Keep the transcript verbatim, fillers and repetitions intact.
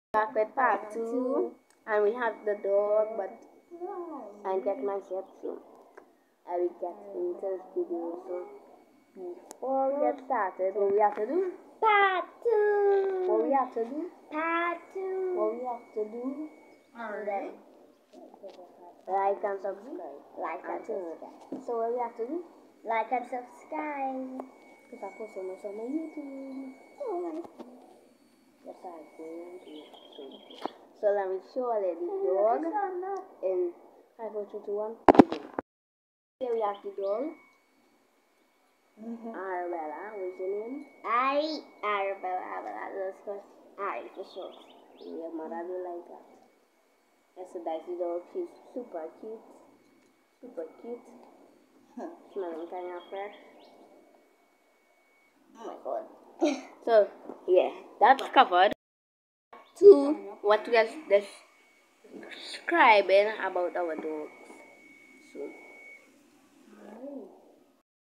Back with part two, and we have the dog, but I get myself soon. I will get into this video. So before we get started, what we have to do? Part two. What we have to do? Part two. What we have to do? Alright. Like and subscribe. Like and Until subscribe. So what we have to do? Like and subscribe. Because I post so much on my YouTube. Oh my. Yes, I going to soon. So let me show you the dog in five, four, three, two, one. Here we have the dog. Mm-hmm. Arabella, what's your name? I Arabella, Arabella, let's go. I for sure. Your mother do like that. That's a dicey dog. She's super cute. Super cute. Smelling kind of fresh. Oh my god. So, yeah, that's covered. Two, what we are describing about our dogs. So,